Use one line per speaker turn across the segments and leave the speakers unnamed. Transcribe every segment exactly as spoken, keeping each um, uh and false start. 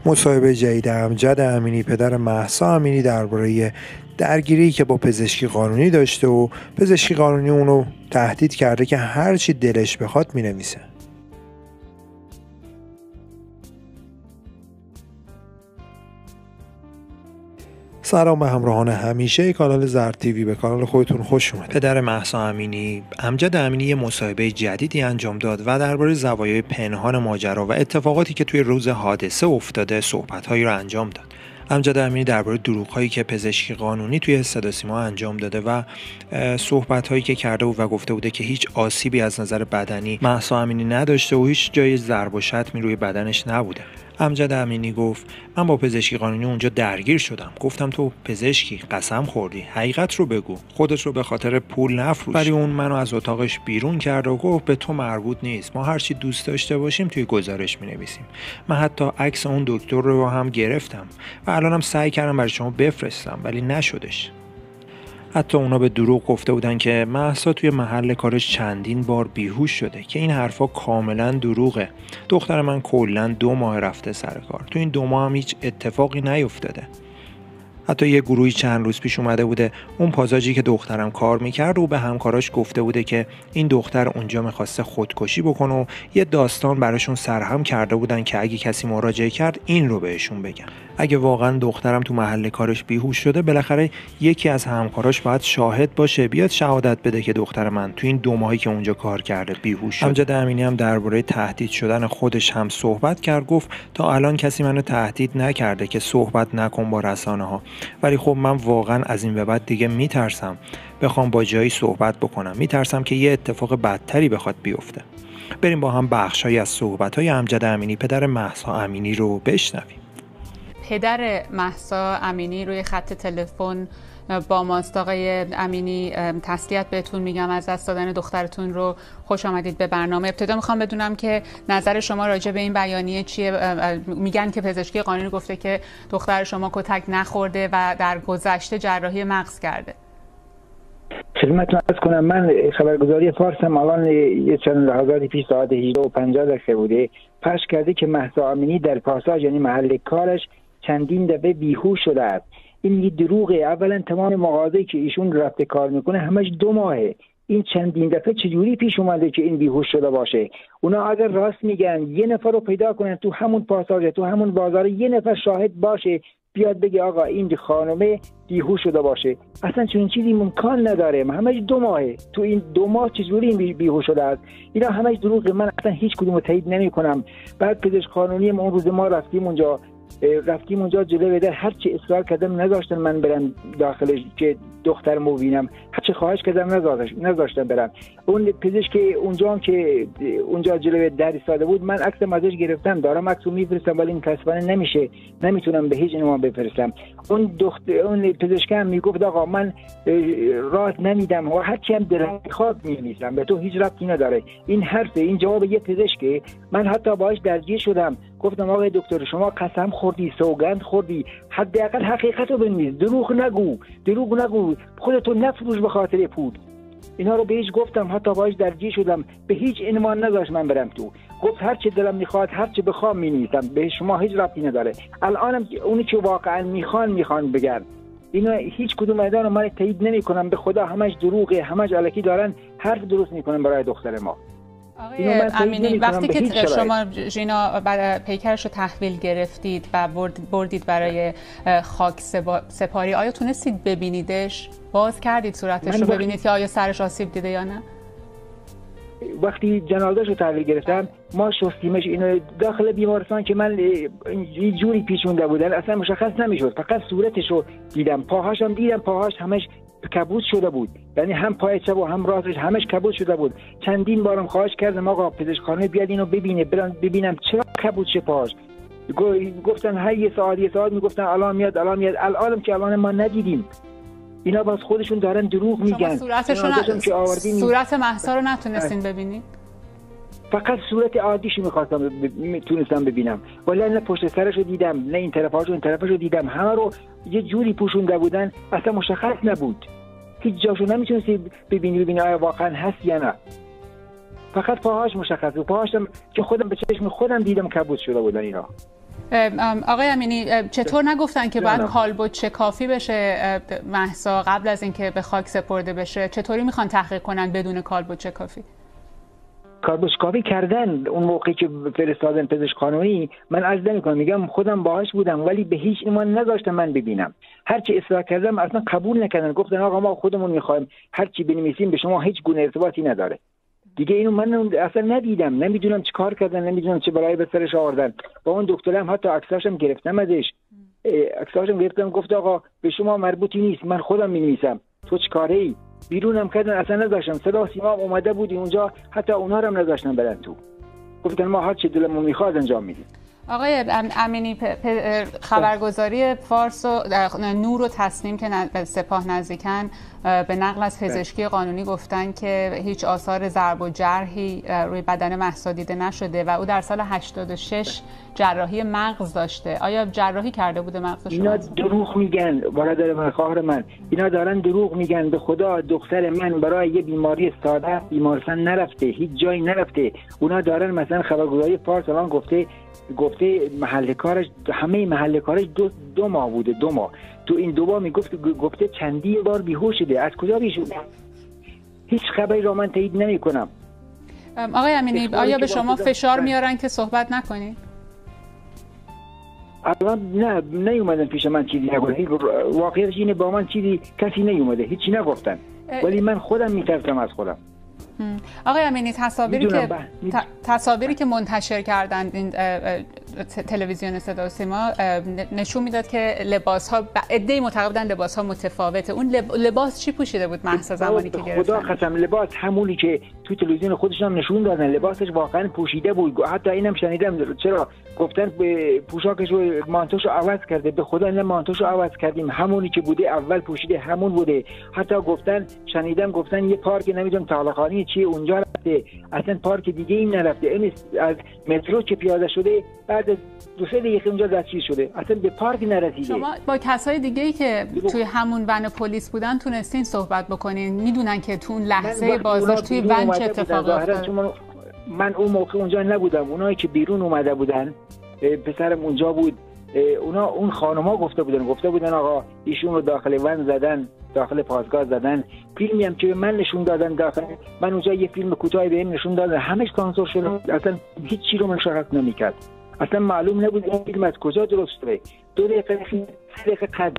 مصاحبه جدید امجد امینی پدر مهسا امینی درباره درگیری که با پزشکی قانونی داشته و پزشکی قانونی اونو تهدید کرده که هر چی دلش بخواد مینویسه. سلام به همراهان همیشه کانال زرد تیوی، به کانال خودتون خوش اومد. پدر مهسا امینی امجد امینی یه مصاحبه جدیدی انجام داد و درباره زوایای پنهان ماجرا و اتفاقاتی که توی روز حادثه افتاده صحبت‌هایی رو انجام داد. امجد امینی درباره دروغ‌هایی که پزشکی قانونی توی صدا سیما انجام داده و صحبت‌هایی که کرده بود و گفته بوده که هیچ آسیبی از نظر بدنی مهسا امینی نداشته و هیچ جای ضرب و شتمی روی بدنش نبوده. امجد امینی گفت من با پزشکی قانونی اونجا درگیر شدم. گفتم تو پزشکی، قسم خوردی، حقیقت رو بگو، خودت رو به خاطر پول نفروش. ولی اون منو از اتاقش بیرون کرد و گفت به تو مربوط نیست، ما هر چی دوست داشته باشیم توی گزارش می‌نویسیم. من حتی عکس اون دکتر رو هم گرفتم و الانم سعی کردم برای شما بفرستم ولی نشدش. حتی اونا به دروغ گفته بودن که مهسا توی محل کارش چندین بار بیهوش شده که این حرفا کاملا دروغه. دختر من کلا دو ماه رفته سر کار، تو این دو ماه هم هیچ اتفاقی نیفتاده. حتی یه گروهی چند روز پیش اومده بوده اون پاساژی که دخترم کار میکرد و به همکاراش گفته بوده که این دختر اونجا میخواسته خودکشی بکنه و یه داستان براشون سرهم کرده بودن که اگه کسی مراجعه کرد این رو بهشون بگن. اگه واقعا دخترم تو محل کارش بیهوش شده بالاخره یکی از همکاراش باید شاهد باشه، بیاد شهادت بده که دختر من تو این دو ماهی که اونجا کار کرده بیهوش شده. امجد امینی هم درباره تهدید شدن خودش هم صحبت کرد. گفت تا الان کسی منو تهدید نکرده که صحبت نکن با رسانه‌ها، ولی خب من واقعا از این به بعد دیگه میترسم بخوام با جایی صحبت بکنم، میترسم که یه اتفاق بدتری بخواد بیفته. بریم با هم بخشایی از صحبت‌های امجد امینی پدر مهسا امینی رو بشنویم.
پدر مهسا امینی روی خط تلفن با ماست. آقای امینی تسلیت بهتون میگم از دست دادن دخترتون رو. خوش آمدید به برنامه. ابتدا میخوام بدونم که نظر شما راجع به این بیانیه چیه؟ میگن که پزشکی قانونی گفته که دختر شما کتک نخورده و در گذشته جراحی مغز کرده.
خدمتتون عرض کنم من خبرگزاری فارسم الان یه چند لحظاتی پیش ساعت هجده و پنجاه دقیقه بوده پخش کرده که مهسا امینی در پاساژ یعنی محل کارش چندین دفعه بیهوش شده است. این یه دروغه. اولا تمام مغازه‌ای که ایشون رفته کار میکنه همش دو ماهه. این چندین دفعه چجوری پیش اومده که این بیهوش شده باشه؟ اونا اگر راست میگن یه نفر رو پیدا کنن تو همون پاساژ تو همون بازار، یه نفر شاهد باشه بیاد بگه آقا این خانومه بیهوش شده باشه. اصلا چنین چیزی ممکن نداره. همش دو ماهه. تو این دو ماه چجوری این بیهوش شده است؟ اینا همش دروغه. من اصلا هیچ کدومو تایید نمیکنم. بعد پزشک قانونی اون روز ما رفتیم اونجا رفتیم اونجا جلوی در هر چی اصرار کردم نذاشتن من برم داخلش که دخترمو ببینم، هر چی خواهش کردم نذاشتن برم. اون پزشک اونجا هم که اونجا جلوی در ایستاده بود من عکسم ازش گرفتم، دارم عکسو میفرستم ولی متأسفانه نمیشه، نمیتونم به هیچ عنوان بفرستم. اون دختر اون پزشک هم میگفت آقا من راه نمیدم و هر چی هم دلم میخواد می‌نویسم، به تو هیچ ربطی نداره. این حرفه، این جواب یه پزشکه. من حتی باهاش درگیر شدم، گفتم آقای دکتر شما قسم خوردی، سوگند خوردی، حداقل حقیقت رو بنویس، دروغ نگو، دروغ نگو، خودتو نفروش به خاطر پول. اینا رو بهش گفتم، حتی باهاش درگیر شدم، به هیچ عنوان نذاشت من برم تو. گفت هر چه دلم میخواد هر چه بخوام مینویسم، به شما هیچ ربطی نداره. الانم اونی که واقعا میخوان میخوان بگن. اینا هیچ کدوم اینا من تایید نمیکنم، به خدا همش دروغه، همش الکی دارن حرف درست میکنن برای دختر ما.
آقای امینی وقتی که شما ژینا پیکرش رو تحویل گرفتید و بردید برای خاک سپاری، آیا تونستید ببینیدش؟ باز کردید صورتش رو ببینید که آیا سرش آسیب دیده یا نه؟
وقتی جنازه‌شو تحویل گرفتم ما شستیمش اینو داخل بیمارستان که من یه جوری پیچونده بودن اصلا مشخص نمیشد، فقط صورتشو دیدم، پاهاشم دیدم، پاهاش همش کبود شده بود، یعنی هم پای چپ و هم راستش همش کبود شده بود. چندین بارم خواهش کردم آقا پزشک خانه بیاد اینو ببینه، برم ببینم چرا کبود شه پاش. گفتن هر یه ساعت یه ساعت میگفتن الان میاد الان میاد، الانم که الان ما ندیدیم. اینا باز خودشون دارن دروغ میگن.
صورتشون صورت مهسا رو نتونستین ببینید؟
فقط صورت عادیشو می‌خواستم میتونستم ببینم، ولی نه پشت سرشو دیدم، نه این طرفاشو این طرفشو دیدم، همه رو یه جوری پوشونده بودن اصلا مشخص نبود. هیچ جاشو نمیتونستی ببینی ببینی آیا واقعا هست یا نه. فقط پاهاش مشخص بود، پاهاشم که خودم به چشم خودم دیدم کبود شده بودن اینا.
آقای امینی چطور نگفتن که باید کالبد شکافی بشه مهسا قبل از اینکه به خاک سپرده بشه؟ چطوری میخوان تحقیق کنن بدون کالبد شکافی؟
کالبد شکافی کردن اون موقعی که فرستادن پزشک قانونی. من عرض نمی‌کنم، میگم خودم باهاش بودم ولی به هیچ ایمان نذاشتم من ببینم. هر چی اصرار کردم اصلا قبول نکردن، گفتن آقا ما خودمون میخوایم هر چی بنویسیم به شما هیچ گونه ارتباطی نداره. دیگه اینو من اصلا ندیدم، نمیدونم چه کار کردن، نمیدونم چه برای به سرش آوردن. با اون دکترم حتی عکساشم گرفتم ازش، عکساشم گرفتم، گفت آقا به شما مربوطی نیست، من خودم می‌نویسم، تو چه کاری؟ بیرونم کردن، اصلا نذاشتن. صدا سیما اومده بود اونجا، حتی اونها رو هم نذاشتن برن تو، گفتن ما هر چی دلمون میخواد انجام میدیم.
آقای امینی خبرگزاری فارس و نور و تصنیم که به سپاه نزدیکن به نقل از پزشکی قانونی گفتن که هیچ آثار ضرب و جرحی روی بدن مهسا دیده نشده و او در سال هشتاد و شش جراحی مغز داشته. آیا جراحی کرده بوده مغز شما؟
اینا دروغ میگن برادر من، خواهر من، اینا دارن دروغ میگن. به خدا دختر من برای یه بیماری ساده بیمارستان نرفته، هیچ جایی نرفته. اونا دارن مثلا خبرگزاری فارس الان گفته گفته محل کارش، همه محل کارش دو, دو ماه بوده، دو ماه تو این دو ماه میگفت گفته چندی بار بیهوش شده. از کجا بیهوش شده؟ هیچ خبری را من تایید نمی کنم.
آقای امینی آیا به شما فشار میارن که صحبت نکنید؟
الان نه نیومدن پیش من چیزی نگفتن. واقعیتش اینه با من چیزی کسی نیومده، هیچی نگفتن، ولی من خودم میترسم از خودم.
آقای امینی تصاویری که تصاویری که منتشر کردن این تلویزیون صدا و سیما نشون میداد که لباس ها عده‌ای معتقد بودن لباس ها متفاوته. اون لباس چی پوشیده بود مهسا زمانی که گرفتن؟
خدا قسم لباس همونی که تو تلویزیون خودشون نشون دادن، لباسش واقعا پوشیده بود. حتی اینم شنیدم چرا گفتن به پوشاکش رو مانتوشو عوض کرده. به خدا نه مانتوشو عوض کردیم، همونی که بوده اول پوشیده همون بوده. حتی گفتن شنیدم گفتن یه پارک نمیدونم طالقانی چی اونجا رفته، اصلا پارک دیگه این نرفته. این از مترو که پیاده شده بعد دو سه دقیقه اونجا دستگیر شده، اصلا به پارک نرسیده.
شما با کسای دیگه‌ای که توی همون ون پلیس بودن تونستین صحبت بکنین؟ میدونن که تو اون لحظه بازداشت توی ون چه اتفاقی افتاد؟
من اون موقع اونجا نبودم. اونایی که بیرون اومده بودن، پسرم اونجا بود، اونا اون خانم‌ها گفته بودن گفته بودن آقا ایشون رو داخل ون زدن، داخل پاسگاه زدن. فیلمی هم که من نشون دادن داخل، من اونجا یه فیلم کوتاهی بهم نشون دادن، همش سانسور شده، اصلا هیچ چیزی رو مشخص نمی‌کرد، اصلا معلوم نبود این فیلم از کجا درست شده. دو دقیقه فیلم سه دقیقه قد.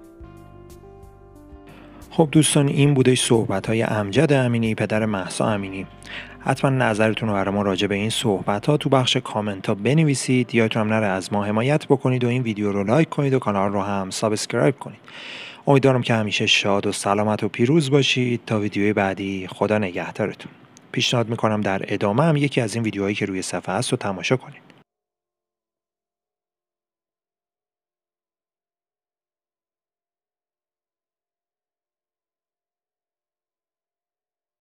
خب دوستان، این بودش صحبت‌های امجد امینی پدر مهسا امینی. حتما نظرتون رو برام راجع به این صحبت‌ها تو بخش کامنت‌ها بنویسید. یادتون هم نره از ما حمایت بکنید و این ویدیو رو لایک کنید و کانال رو هم سابسکرایب کنید. امیدوارم که همیشه شاد و سلامت و پیروز باشید. تا ویدیوی بعدی، خدا نگهدارتون. پیشنهاد میکنم در ادامه هم یکی از این ویدیوهایی که روی صفحه هست رو تماشا کنید.